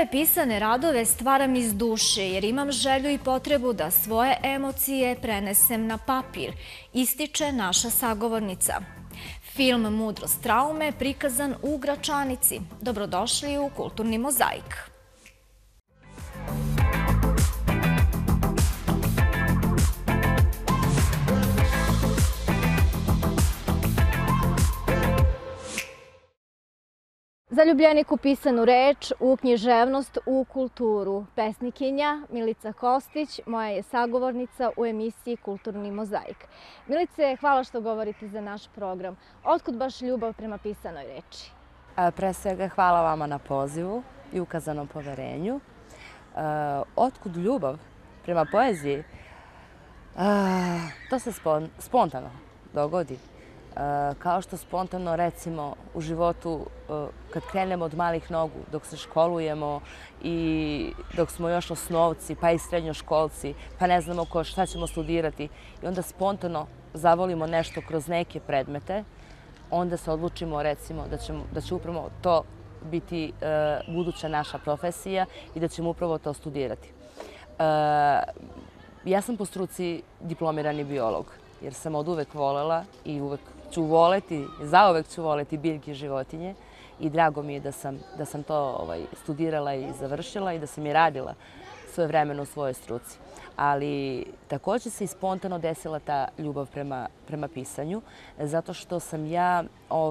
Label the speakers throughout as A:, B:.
A: Svoje pisane radove stvaram iz duše jer imam želju i potrebu da svoje emocije prenesem na papir, ističe naša sagovornica. Film Mudrost traume prikazan u Gračanici. Dobrodošli u Kulturni mozaik. Zaljubljenik u pisanu reč, u književnost, u kulturu. Pesnikinja Milica Kostić, moja je sagovornica u emisiji Kulturni mozaik. Milice, hvala što govorite za naš program. Otkud baš ljubav prema pisanoj reči?
B: Pre svega hvala vama na pozivu i ukazanom poverenju. Otkud ljubav prema poeziji? To se spontano dogodi. Kao što spontano, recimo, u životu, kad krenemo od malih nogu, dok se školujemo i dok smo još osnovci, pa i srednjoškolci, pa ne znamo šta ćemo studirati i onda spontano zavolimo nešto kroz neke predmete, onda se odlučimo, recimo, da će upravo to biti buduća naša profesija i da ćemo upravo to studirati. Ja sam po struci diplomirani biolog, jer sam od uvek volela i uvek ću voleti, zauvek ću voleti biljke i životinje i drago mi je da sam to studirala i završila i da sam i radila svojevremeno u svojoj struci. Ali također se i spontano desila ta ljubav prema pisanju, zato što sam ja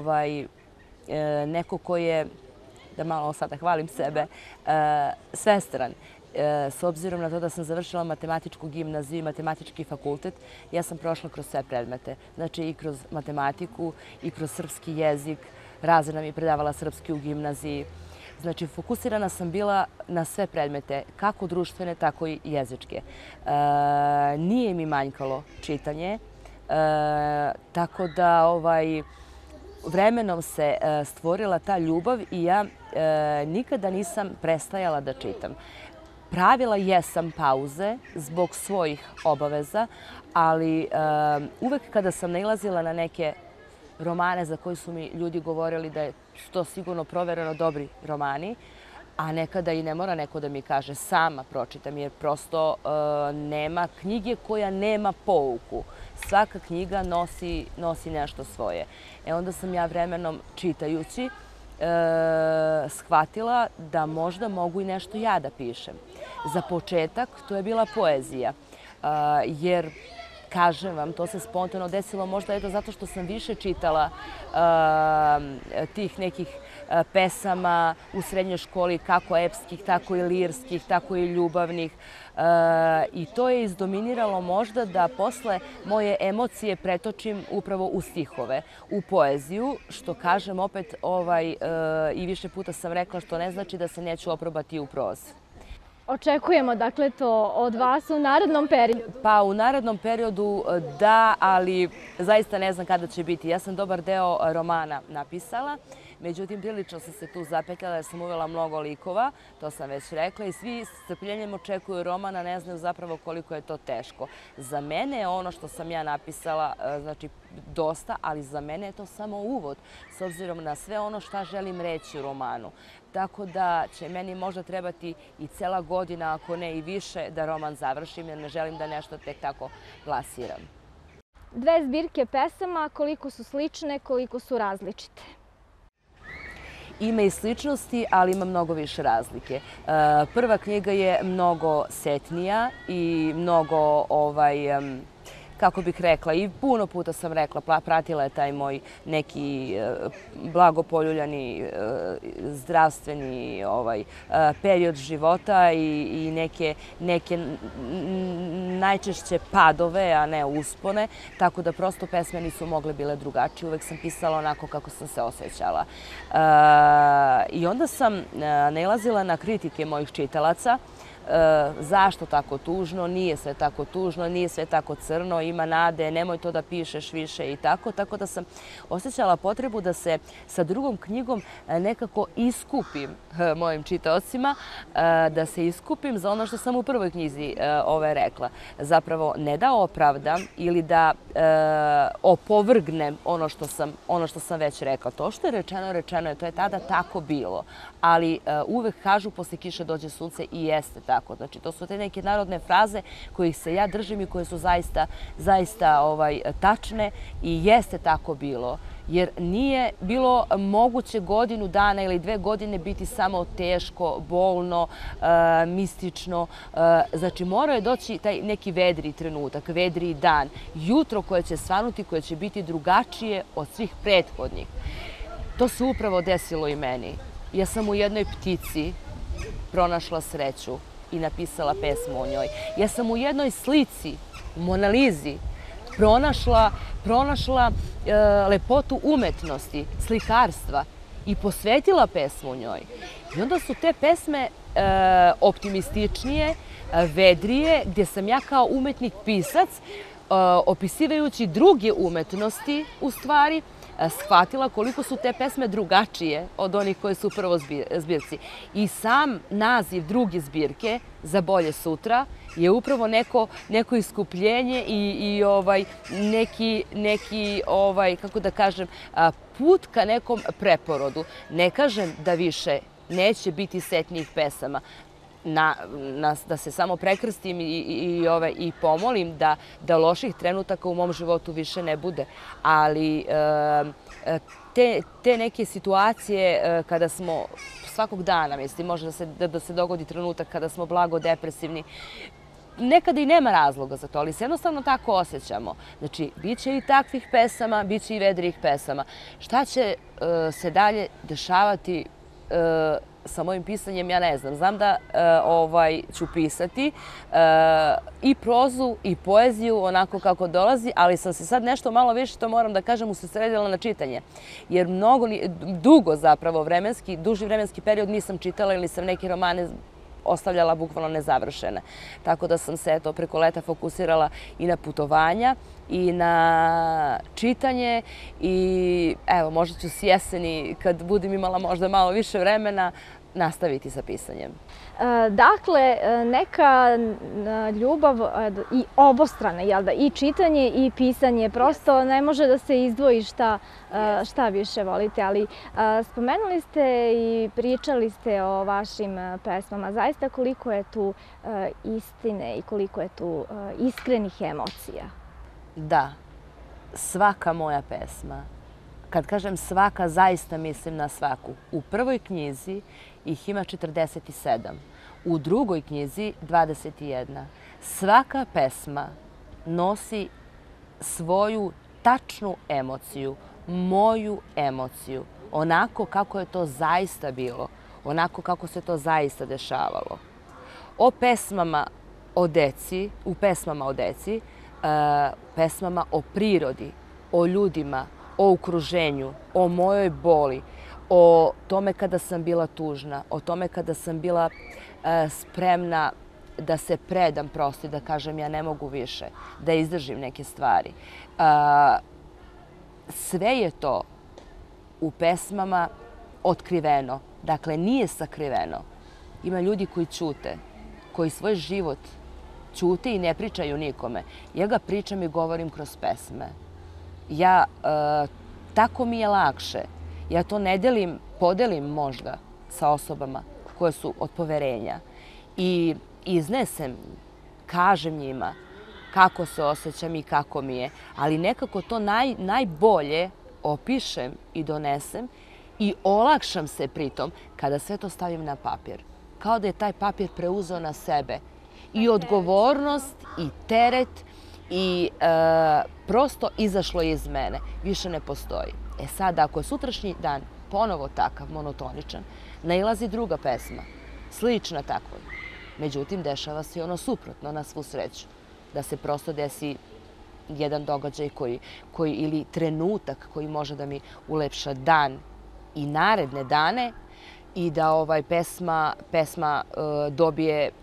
B: neko ko je, da malo sada hvalim sebe, svestran. S obzirom na to da sam završila matematičku gimnaziju i matematički fakultet, ja sam prošla kroz sve predmete. Znači i kroz matematiku, i kroz srpski jezik. Razredna mi je predavala srpski u gimnaziji. Znači, fokusirana sam bila na sve predmete, kako društvene, tako i jezičke. Nije mi manjkalo čitanje, tako da vremenom se stvorila ta ljubav i ja nikada nisam prestajala da čitam. Pravila jesam pauze zbog svojih obaveza, ali uvek kada sam nailazila na neke romane za koje su mi ljudi govorili da su to sigurno provereno dobri romani, a nekada i ne mora neko da mi kaže, sama pročitam, jer prosto nema knjige koja nema pouku. Svaka knjiga nosi nešto svoje. Onda sam ja vremenom čitajući shvatila da možda mogu i nešto ja da pišem. Za početak to je bila poezija, jer, kažem vam, to se spontano desilo možda zato što sam više čitala tih nekih pesama u srednjoj školi, kako epskih, tako i lirskih, tako i ljubavnih. I to je izdominiralo možda da posle moje emocije pretočim upravo u stihove, u poeziju, što kažem opet i više puta sam rekla, što ne znači da se neću oprobati u prozi.
A: Očekujemo dakle to od vas u narednom periodu?
B: Pa u narednom periodu da, ali zaista ne znam kada će biti. Ja sam dobar deo romana napisala, međutim prilično sam se tu zapetljala jer sam uvela mnogo likova, to sam već rekla, i svi s strpljenjem očekuju romana, ne znaju zapravo koliko je to teško. Za mene je ono što sam ja napisala, znači dosta, ali za mene je to samo uvod, s obzirom na sve ono šta želim reći u romanu. Tako da će meni možda trebati i cela godina, ako ne i više, da roman završim, jer ne želim da nešto tek tako plasiram.
A: Dve zbirke pesama, koliko su slične, koliko su različite?
B: Ima i sličnosti, ali ima mnogo više razlike. Prva knjiga je mnogo setnija i mnogo, kako bih rekla, i puno puta sam rekla, pratila je taj moj neki blagopoljuljani zdravstveni period života i neke najčešće padove, a ne uspone, tako da prosto pesme nisu mogle bile drugačije. Uvek sam pisala onako kako sam se osjećala. I onda sam nailazila na kritike mojih čitalaca zašto tako tužno, nije sve tako tužno, nije sve tako crno, ima nade, nemoj to da pišeš više i tako. Tako da sam osjećala potrebu da se sa drugom knjigom nekako iskupim mojim čitaocima, da se iskupim za ono što sam u prvoj knjizi rekla. Zapravo ne da opravdam ili da opovrgnem ono što sam već rekla. To što je rečeno, rečeno je, to je tada tako bilo. Ali uvek kažu posle kiše dođe sunce i jeste tako. Znači, to su te neke narodne fraze kojih se ja držim i koje su zaista tačne i jeste tako bilo. Jer nije bilo moguće godinu dana ili 2 godine biti samo teško, bolno, mistično. Znači, morao je doći taj neki vedri trenutak, vedri dan, jutro koje će svanuti, koje će biti drugačije od svih prethodnih. To se upravo desilo i meni. Ja sam u jednoj ptici pronašla sreću i napisala pesmu o njoj. Ja sam u jednoj slici, u Monalizi, pronašla lepotu umetnosti, slikarstva i posvetila pesmu njoj. I onda su te pesme optimističnije, vedrije, gdje sam ja kao umetnik pisac, opisivajući druge umetnosti, u stvari, shvatila koliko su te pesme drugačije od onih koje su u prvoj zbirci. I sam naziv druge zbirke, Za bolje sutra, je upravo neko iskupljenje i neki, kako da kažem, put ka nekom preporodu. Ne kažem da više neće biti setnijih pesama, da se samo prekrstim i pomolim da loših trenutaka u mom životu više ne bude. Ali te neke situacije kada smo svakog dana, mislim, može da se dogodi trenutak kada smo blago depresivni, nekada i nema razloga za to, ali se jednostavno tako osjećamo. Znači, bit će i takvih pesama, bit će i vedrih pesama. Šta će se dalje dešavati sa mojim pisanjem, ja ne znam. Znam da ću pisati i prozu i poeziju onako kako dolazi, ali sam se sad nešto malo više, to moram da kažem, usredsredila na čitanje. Jer dugo zapravo duži vremenski period nisam čitala ili sam neke romane ostavljala bukvalno nezavršene. Tako da sam se preko leta fokusirala i na putovanja i na čitanje i evo, možda ću s jeseni, kad budem imala možda malo više vremena, nastaviti sa pisanjem.
A: Dakle, neka ljubav i obostrana, jel da, i čitanje i pisanje, prosto ne može da se izdvoji šta više volite, ali spomenuli ste i pričali ste o vašim pesmama. Zaista koliko je tu istine i koliko je tu iskrenih emocija?
B: Da, svaka moja pesma. Kad kažem svaka, zaista mislim na svaku. U prvoj knjizi ih ima 47. U drugoj knjizi 21. Svaka pesma nosi svoju tačnu emociju, moju emociju, onako kako je to zaista bilo, onako kako se to zaista dešavalo. U pesmama o deci, pesmama o prirodi, o ljudima, o okruženju, o mojoj boli, o tome kada sam bila tužna, o tome kada sam bila spremna da se predam prosto i da kažem ja ne mogu više, da izdržim neke stvari. Sve je to u pesmama otkriveno, dakle nije sakriveno. Ima ljudi koji ćute, koji svoj život ćute i ne pričaju nikome. Ja ga pričam i govorim kroz pesme. Tako mi je lakše. Ja to ne podelim možda sa osobama koje su od poverenja. I iznesem, kažem njima kako se osjećam i kako mi je. Ali nekako to najbolje opišem i donesem i olakšam se pritom kada sve to stavim na papir. Kao da je taj papir preuzeo na sebe. I odgovornost, i teret, i prosto izašlo iz mene. Više ne postoji. Sad, ako je sutrašnji dan ponovo takav, monotoničan, nailazi druga pesma, slična takvoj. Međutim, dešava se i ono suprotno, na svu sreću. Da se prosto desi jedan događaj ili trenutak koji može da mi ulepša dan i naredne dane i da pesma dobije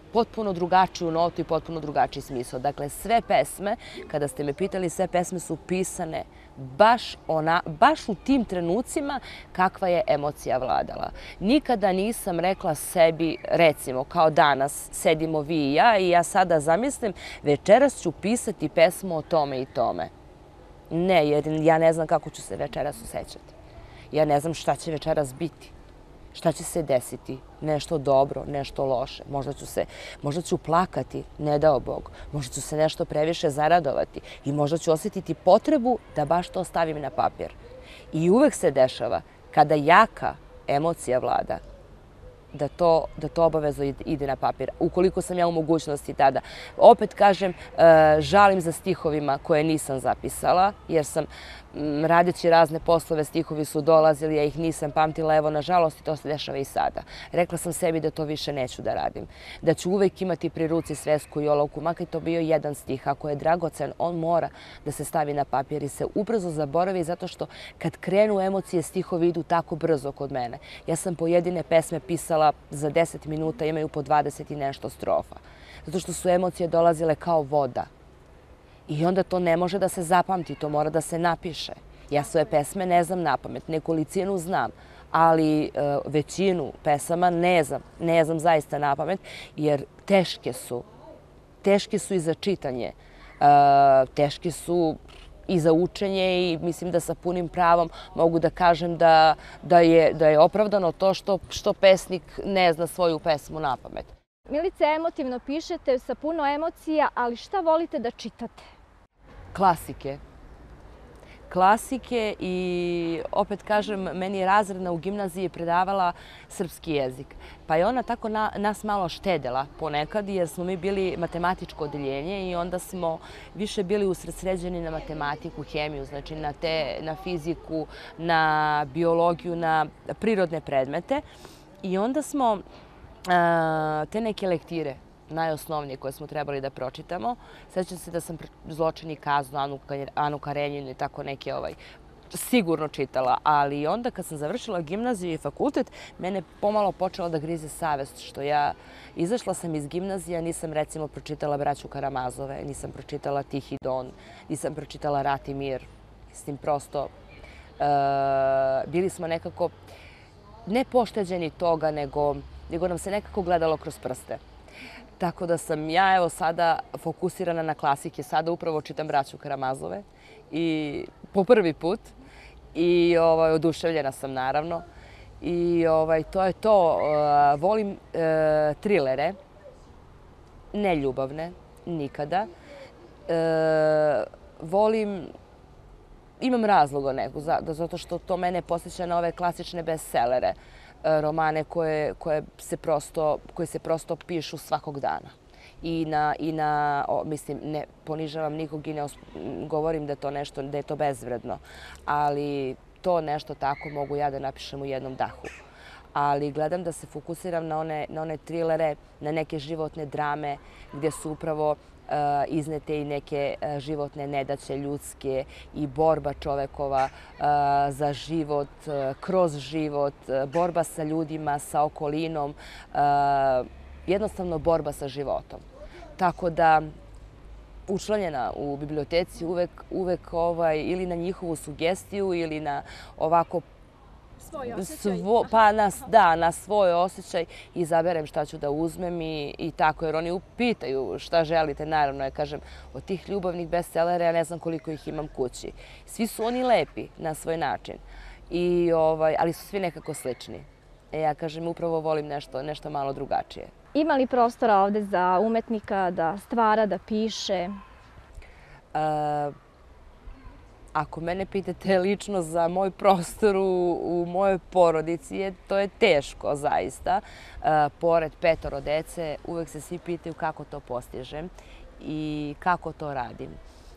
B: potpuno drugačiju notu i potpuno drugačiji smisao. Dakle, sve pesme, kada ste me pitali, sve pesme su pisane baš u tim trenucima kakva je emocija vladala. Nikada nisam rekla sebi, recimo, kao danas, sedimo vi i ja sada zamislim, večeras ću pisati pesmu o tome i tome. Ne, jer ja ne znam kako ću se večeras osjećati. Ja ne znam šta će večeras biti. Šta će se desiti? Nešto dobro, nešto loše. Možda ću plakati, ne dao Bog. Možda ću se nešto previše zaradovati i možda ću osjetiti potrebu da baš to stavim na papir. I uvek se dešava kada jaka emocija vlada, da to obavezno ide na papir. Ukoliko sam ja u mogućnosti tada. Opet kažem, žalim za stihovima koje nisam zapisala, jer sam radeći razne poslove, stihovi su dolazili, ja ih nisam pamtila. Evo, nažalost, i to se dešava i sada. Rekla sam sebi da to više neću da radim. Da ću uvek imati pri ruci svesku i olovku, makar to bio jedan stih. Ako je dragocen, on mora da se stavi na papir i se ubrzo zaboravi, zato što kad krenu emocije, stihovi idu tako brzo kod mene. Ja sam pojedine pesme pisala za 10 minuta, imaju po 20 i nešto strofa. Zato što su emocije dolazile kao voda. I onda to ne može da se zapamti, to mora da se napiše. Ja svoje pesme ne znam napamet, nekolicinu znam, ali većinu pesama ne znam zaista napamet, jer teške su. Teške su i za čitanje, teške su i za učenje i mislim da sa punim pravom mogu da kažem da je opravdano to što pesnik ne zna svoju pesmu napamet.
A: Milice, emotivno pišete, sa puno emocija, ali šta volite da čitate?
B: Klasike. Klasike i opet kažem, meni je razredna u gimnaziji predavala srpski jezik. Pa je ona tako nas malo štedela ponekad jer smo mi bili matematičko odeljenje i onda smo više bili usredsređeni na matematiku, hemiju, znači na fiziku, na biologiju, na prirodne predmete. I onda smo te neke lektire, najosnovnije koje smo trebali da pročitamo. Sjećam se da sam Zločin i kaznu, Anu Karenjinu i tako neke sigurno čitala, ali onda kad sam završila gimnaziju i fakultet, mene pomalo počela da grize savest, što ja izašla sam iz gimnazija, nisam recimo pročitala Braću Karamazove, nisam pročitala Tihi Don, nisam pročitala Rat i mir. Mislim, prosto bili smo nekako ne pošteđeni toga, nego nam se nekako gledalo kroz prste. Tako da sam ja evo sada fokusirana na klasike. Sada upravo čitam Braću Karamazove i po prvi put i oduševljena sam naravno. I to je to. Volim trilere, ne ljubavne, nikada. Imam razloga neku, zato što to mene posjeća na ove klasične bestsellere, romane koji se prosto pišu svakog dana. Mislim, ne ponižavam nikog i ne govorim da je to bezvredno, ali to nešto tako mogu ja da napišem u jednom dahu. Ali gledam da se fokusiram na one trilere, na neke životne drame gdje su upravo iznete i neke životne nedaće ljudske i borba čovekova za život, kroz život, borba sa ljudima, sa okolinom, jednostavno borba sa životom. Tako da učlanjena u biblioteci uvek ili na njihovu sugestiju ili na ovako
A: svoj osjećaj?
B: Na svoj osjećaj izaberem šta ću da uzmem i tako, jer oni upitaju šta želite. Naravno, ja kažem, od tih ljubavnih bestsellera ja ne znam koliko ih imam kući. Svi su oni lepi na svoj način, ali su svi nekako slični. Ja kažem, upravo volim nešto malo drugačije.
A: Ima li prostora ovde za umetnika da stvara, da piše?
B: Ako mene pitate lično za moj prostor u mojoj porodici, to je teško zaista. Pored 5 dece, uvek se svi pitaju kako to postižem i kako to radim.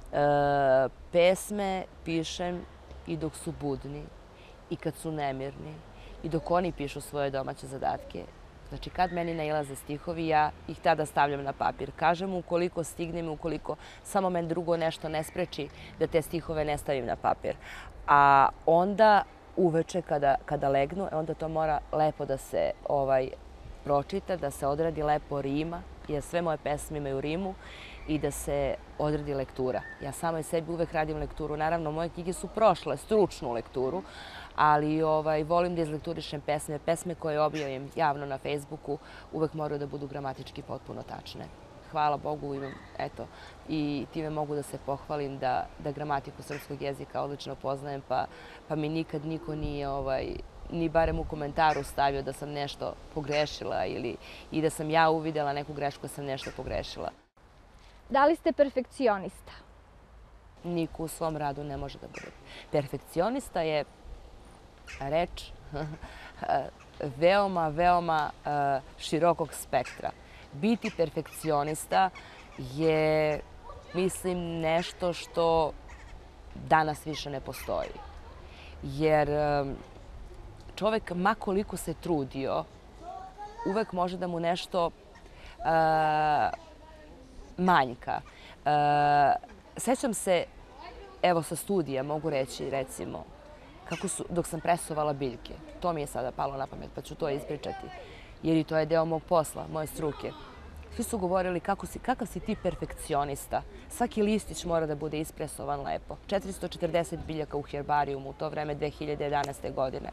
B: Pesme pišem i dok su budni i kad su nemirni i dok oni pišu svoje domaće zadatke. Znači, kad meni nailaze stihovi, ja ih tada stavljam na papir. Kažem, ukoliko stignem, ukoliko samo men drugo nešto ne spreči, da te stihove ne stavim na papir. A onda, uveče kada legnu, onda to mora lepo da se pročita, da se odradi lepo rima, jer sve moje pesme imaju rimu i da se odredi lektura. Ja sama i sebi uvek radim lekturu. Naravno, moje knjige su prošle stručnu lekturu, ali volim da izlekturišem pesme. Pesme koje objavim javno na Facebooku uvek moraju da budu gramatički potpuno tačne. Hvala Bogu, imam, eto, i time mogu da se pohvalim da gramatiku srpskog jezika odlično poznajem, pa mi nikad niko nije ni barem u komentaru stavio da sam nešto pogrešila i da sam ja uvidela neku grešku da sam nešto pogrešila.
A: Da li ste perfekcionista?
B: Niko u svom radu ne može da bude. Perfekcionista je reč veoma, veoma širokog spektra. Biti perfekcionista je, mislim, nešto što danas više ne postoji. Jer čovek, ma koliko se trudio, uvek može da mu nešto manjka. Sećam se, evo sa studija mogu reći, recimo, dok sam presovala biljke. To mi je sada palo na pamet, pa ću to ispričati. Jer i to je deo mog posla, moje struke. Svi su govorili kakav si ti perfekcionista. Svaki listić mora da bude ispresovan lepo. 440 biljaka u herbarijumu u to vreme 2011. godine.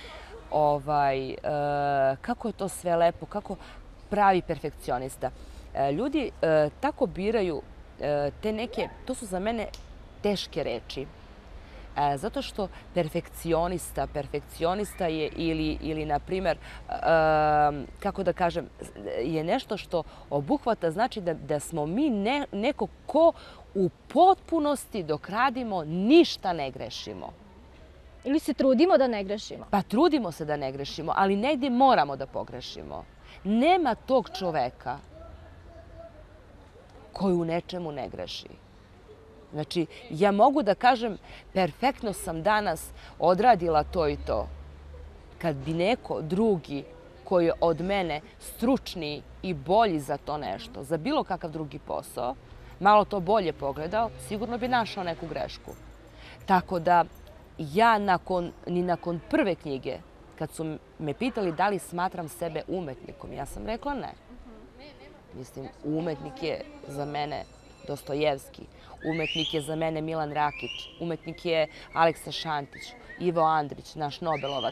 B: Kako je to sve lepo, kako pravi perfekcionista. Ljudi tako biraju te neke, to su za mene teške reči. Zato što perfekcionista je ili, na primjer, kako da kažem, je nešto što obuhvata, znači da smo mi neko ko u potpunosti dok radimo ništa ne grešimo.
A: Ili se trudimo da ne grešimo?
B: Pa trudimo se da ne grešimo, ali negdje moramo da pogrešimo. Nema tog čoveka koji u nečemu ne greši. Znači, ja mogu da kažem, perfektno sam danas odradila to i to. Kad bi neko drugi koji je od mene stručniji i bolji za to nešto, za bilo kakav drugi posao, malo to bolje pogledao, sigurno bi našao neku grešku. Tako da ja ni nakon prve knjige, kad su me pitali da li smatram sebe umetnikom, ja sam rekla ne. Mislim, umetnik je za mene Dostojevski, umetnik je za mene Milan Rakić, umetnik je Aleksa Šantić, Ivo Andrić, naš Nobelovac.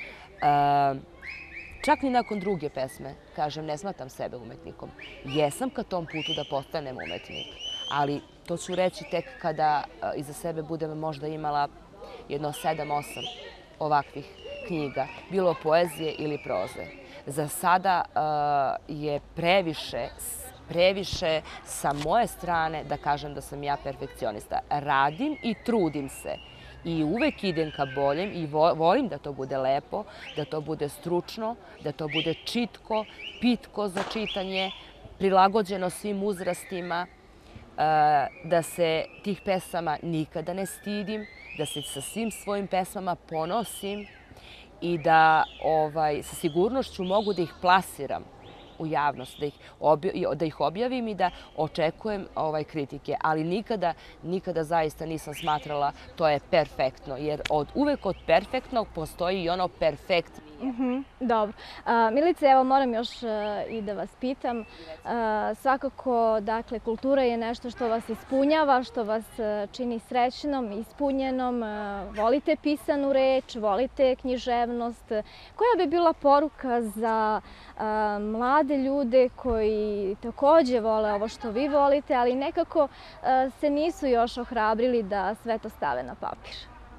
B: Čak ni nakon druge pesme, kažem, ne smatram sebe umetnikom. Jesam ka tom putu da postanem umetnik, ali to ću reći tek kada iza sebe budem možda imala jedno 7-8 ovakvih knjiga, bilo poezije ili proze. Za sada je previše sa moje strane da kažem da sam ja perfekcionista. Radim i trudim se i uvek idem ka boljem i volim da to bude lepo, da to bude stručno, da to bude čitko, pitko za čitanje, prilagođeno svim uzrastima, da se tih pesama nikada ne stidim, da se sa svim svojim pesmama ponosim i da sa sigurnošću mogu da ih plasiram u javnost, da ih objavim i da očekujem kritike. Ali nikada zaista nisam smatrala to je perfektno, jer uvek od perfektnog postoji i ono perfekt.
A: Dobro. Milice, evo moram još i da vas pitam. Svakako, dakle, kultura je nešto što vas ispunjava, što vas čini srećnom, ispunjenom. Volite pisanu reč, volite književnost. Koja bi bila poruka za mlade ljude koji također vole ovo što vi volite, ali nekako se nisu još ohrabrili da sve to stave na papir?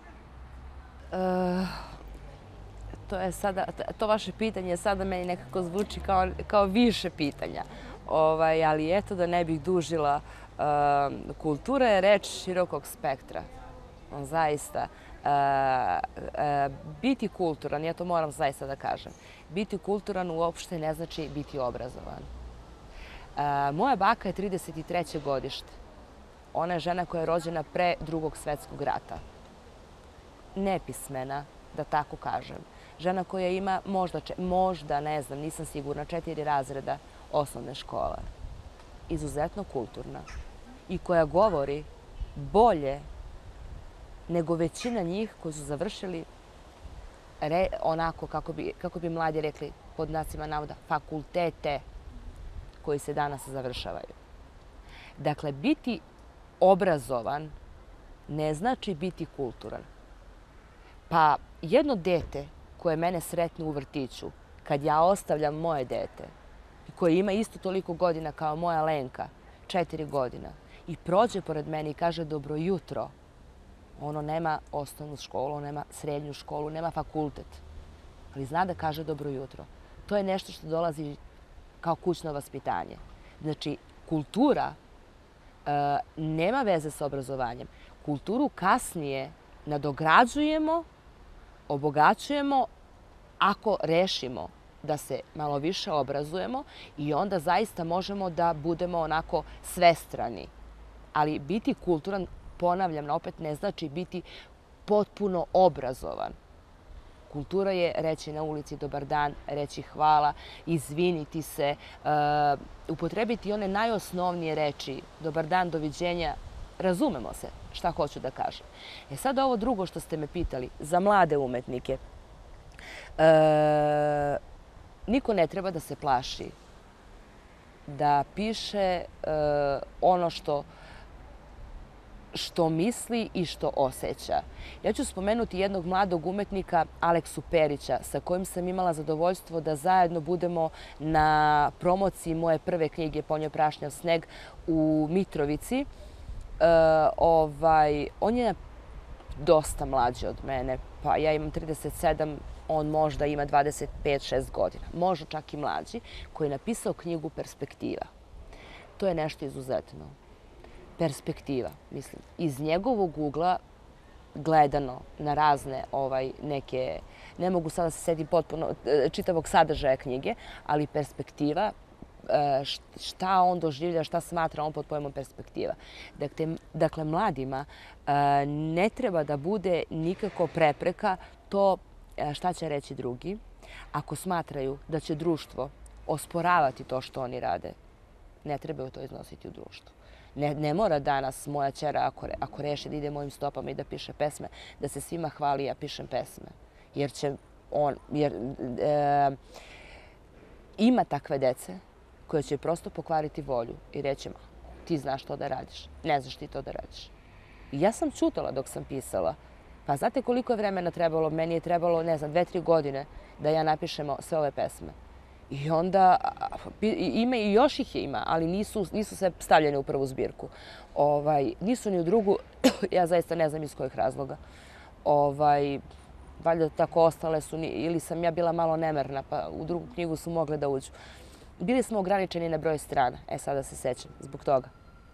B: To vaše pitanje sada meni nekako zvuči kao više pitanja. Ali eto, da ne bih dužila, kultura je reč širokog spektra. Zaista. Biti kulturan, ja to moram zaista da kažem, biti kulturan uopšte ne znači biti obrazovan. Moja baka je 33. godište. Ona je žena koja je rođena pre Drugog svetskog rata. Nepismena, da tako kažem. Žena koja ima možda, ne znam, nisam sigurna, 4 razreda osnovne škole. Izuzetno kulturna i koja govori bolje nego većina njih koji su završili onako, kako bi mladi rekli, pod znacima navoda, fakultete, koji se danas završavaju. Dakle, biti obrazovan ne znači biti kulturan. Pa jedno dete koje mene sretne u vrtiću, kad ja ostavljam moje dete, koje ima isto toliko godina kao moja Lenka, 4 godina, i prođe pored mene i kaže dobro jutro, ono nema osnovnu školu, nema srednju školu, nema fakultet, ali zna da kaže dobro jutro. To je nešto što dolazi kao kućno vaspitanje. Znači, kultura nema veze sa obrazovanjem. Kulturu kasnije nadograđujemo, obogaćujemo ako rešimo da se malo više obrazujemo i onda zaista možemo da budemo onako svestrani. Ali biti kulturan, ponavljam, opet ne znači biti potpuno obrazovan. Kultura je reći na ulici dobar dan, reći hvala, izviniti se, upotrebiti one najosnovnije reči, dobar dan, doviđenja, razumemo se šta hoću da kažem. Sad ovo drugo što ste me pitali, za mlade umetnike, niko ne treba da se plaši da piše ono što misli i što osjeća. Ja ću spomenuti jednog mladog umetnika, Aleksu Perića, sa kojim sam imala zadovoljstvo da zajedno budemo na promociji moje prve knjige Ponjo prašnjav sneg u Mitrovici. On je dosta mlađi od mene, pa ja imam 37, on možda ima 25-6 godina, možda čak i mlađi, koji je napisao knjigu Perspektiva. To je nešto izuzetno. Perspektiva, mislim. Iz njegovog ugla gledano na razne neke, ne mogu sada se setim potpuno čitavog sadržaja knjige, ali perspektiva, šta on doživlja, šta smatra on pod pojmom perspektiva. Dakle, mladima ne treba da bude nikako prepreka to šta će reći drugi. Ako smatraju da će društvo osporavati to što oni rade, ne trebaju to iznositi u društvu. Ne mora danas moja ćera, ako reši da ide mojim stopama i da piše pesme, da se svima hvali ja pišem pesme. Jer ima takve dece koje će prosto pokvariti volju i reći ti znaš to da radiš, ne znaš ti to da radiš. I ja sam ćutala dok sam pisala. Pa znate koliko je vremena trebalo? Meni je trebalo, 2-3 godine da ja napišemo sve ove pesme. I onda, ima i još ih ima, ali nisu sve stavljene u prvu zbirku. Nisu ni u drugu, ja zaista ne znam iz kojih razloga. Valjda tako ostale su, ili sam ja bila malo nemerna, pa u drugu knjigu su mogle da uđu. Bili smo ograničeni na broj strana, sada se sećam, zbog toga.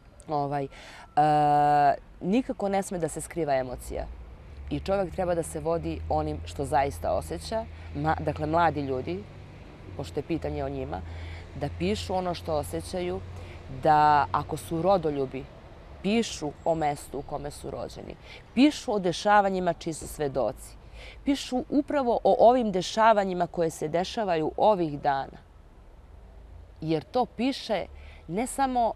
B: Nikako ne sme da se skriva emocija. I čovjek treba da se vodi onim što zaista osjeća. Dakle, mladi ljudi, pošto je pitanje o njima, da pišu ono što osjećaju, da ako su rodoljubi, pišu o mestu u kome su rođeni, pišu o dešavanjima čiji su svedoci, pišu upravo o ovim dešavanjima koje se dešavaju ovih dana. Jer to piše ne samo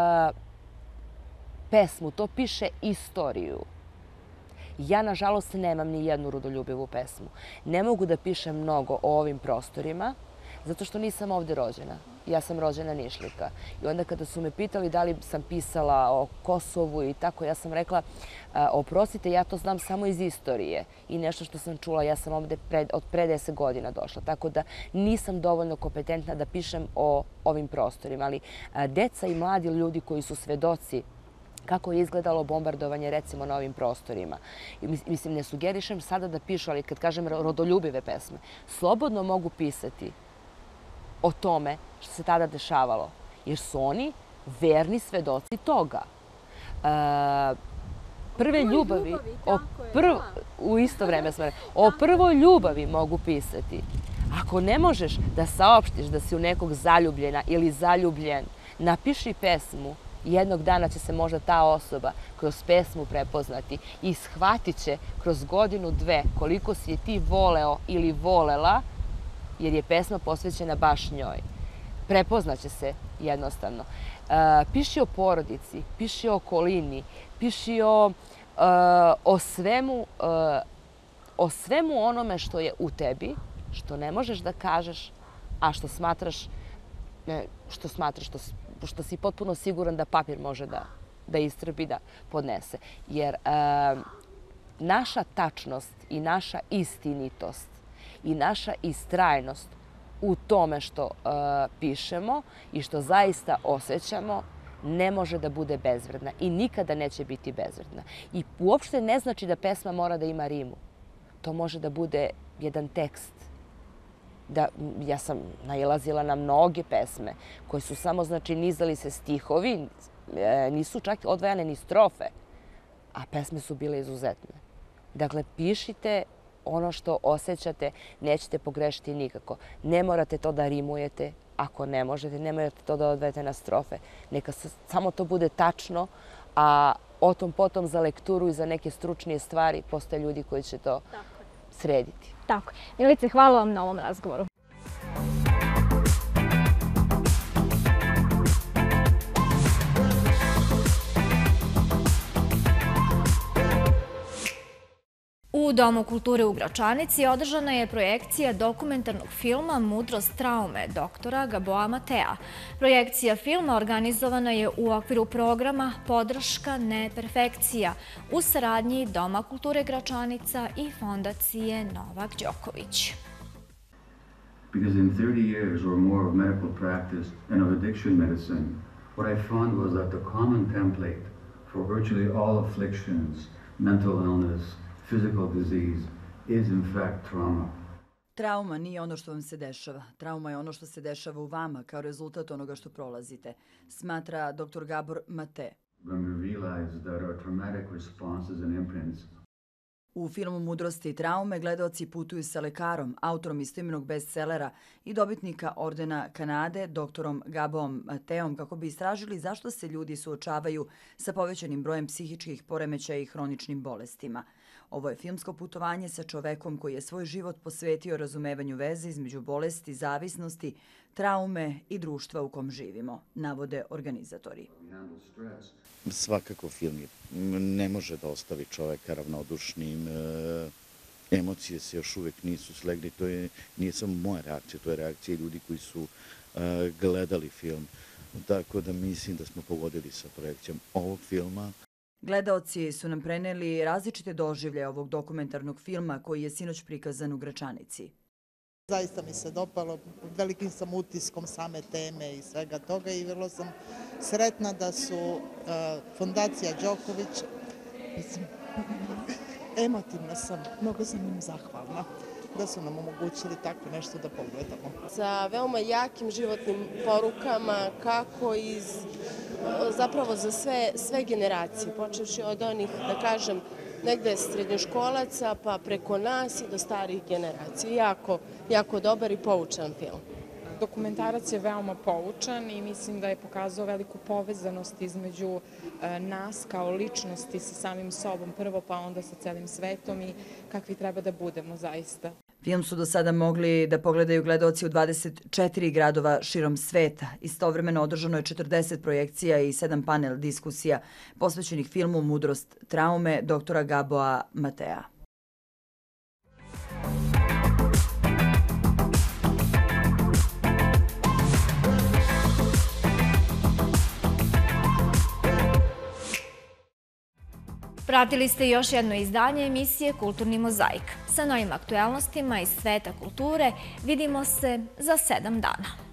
B: pesmu, to piše istoriju. Ja, nažalost, nemam ni jednu rodoljubivu pesmu. Ne mogu da pišem mnogo o ovim prostorima, zato što nisam ovdje rođena. Ja sam rođena Nišlika. I onda kada su me pitali da li sam pisala o Kosovu i tako, ja sam rekla, oprostite, ja to znam samo iz istorije i nešto što sam čula. Ja sam ovdje od pre 10 godina došla, tako da nisam dovoljno kompetentna da pišem o ovim prostorima. Ali deca i mladi ljudi koji su svedoci kako je izgledalo bombardovanje, recimo, na ovim prostorima. Mislim, ne sugerišem sada da pišu, ali kad kažem rodoljubive pesme, slobodno mogu pisati o tome što se tada dešavalo, jer su oni verni svedoci toga. Prve ljubavi, u isto vreme smo rekli, o prvoj ljubavi mogu pisati. Ako ne možeš da saopštiš da si u nekog zaljubljena ili zaljubljen, napiši pesmu. Jednog dana će se možda ta osoba kroz pesmu prepoznati i shvatit će kroz godinu, dve koliko si je ti voleo ili volela, jer je pesma posvećena baš njoj. Prepoznaće se jednostavno. Piši o porodici, piši o okolini, piši o svemu onome što je u tebi, što ne možeš da kažeš, a što smatraš što smatraš, što si potpuno siguran da papir može da istrpi, da podnese. Jer naša tačnost i naša istinitost i naša istrajnost u tome što pišemo i što zaista osjećamo ne može da bude bezvredna i nikada neće biti bezvredna. I uopšte ne znači da pesma mora da ima rimu. To može da bude jedan tekst. Ja sam nailazila na mnoge pesme koje su samo, znači, nizali se stihovi, nisu čak odvajane ni strofe, a pesme su bile izuzetne. Dakle, pišite ono što osjećate, nećete pogrešiti nikako. Ne morate to da rimujete, ako ne možete, ne morate to da odvajate na strofe. Neka samo to bude tačno, a o tom potom za lekturu i za neke stručnije stvari postoje ljudi koji će to srediti.
A: Tako. Milice, hvala vam na ovom razgovoru. U Domu kulture u Gračanici održana je projekcija dokumentarnog filma Mudrost traume doktora Gaboa Matea. Projekcija filma organizovana je u okviru programa Podrška neperfekcija u saradnji Doma kulture Gračanica i Fondacije Novak Đoković.
C: Because in 30 years or more of medical practice and of addiction medicine, what I found was that the common template for virtually all afflictions, mental illness, physical disease is in fact trauma.
D: Trauma nije ono što vam se dešava. Trauma je ono što se dešava u vama kao rezultat onoga što prolazite, smatra dr. Gabor Mate.
C: When we realize that our traumatic responses and imprints.
D: U filmu Mudrosti i traume gledaoci putuju sa lekarom, autorom istoimenog bestsellera i dobitnika ordena Kanade, doktorom Gaboom Mateom, kako bi istražili zašto se ljudi suočavaju sa povećanim brojem psihičkih poremećaja i hroničnim bolestima. Ovo je filmsko putovanje sa čovekom koji je svoj život posvetio razumevanju veze između bolesti, zavisnosti, traume i društva u kom živimo, navode organizatori.
E: Svakako film ne može da ostavi čoveka ravnodušnim. Emocije se još uvek nisu slegli. To nije samo moja reakcija, to je reakcija ljudi koji su gledali film. Tako da mislim da smo pogodili sa projekcijom ovog filma.
D: Gledaoci su nam preneli različite doživlje ovog dokumentarnog filma koji je sinoć prikazan u Gračanici.
F: Zaista mi se dopalo, velikim sam utiskom same teme i svega toga i vrlo sam sretna da su Fondacija Đoković, mislim, emotivna sam, mnogo sam im zahvalna da su nam omogućili tako nešto da pogledamo.
G: Sa veoma jakim životnim porukama kako zapravo za sve generacije, počevši od onih, da kažem, negde srednjoškolaca pa preko nas i do starih generacija. Jako dobar i poučan film.
H: Dokumentarac je veoma poučan i mislim da je pokazao veliku povezanost između nas kao ličnosti sa samim sobom prvo, pa onda sa celim svetom i kakvi treba da budemo zaista.
D: Film su do sada mogli da pogledaju gledaoci u 24 gradova širom sveta. Istovremeno održano je 40 projekcija i 7 panel diskusija posvećenih filmu Mudrost traume doktora Gaboa Matea.
A: Pratili ste još jedno izdanje emisije Kulturni mozaik. Sa novim aktuelnostima iz sveta kulture vidimo se za 7 dana.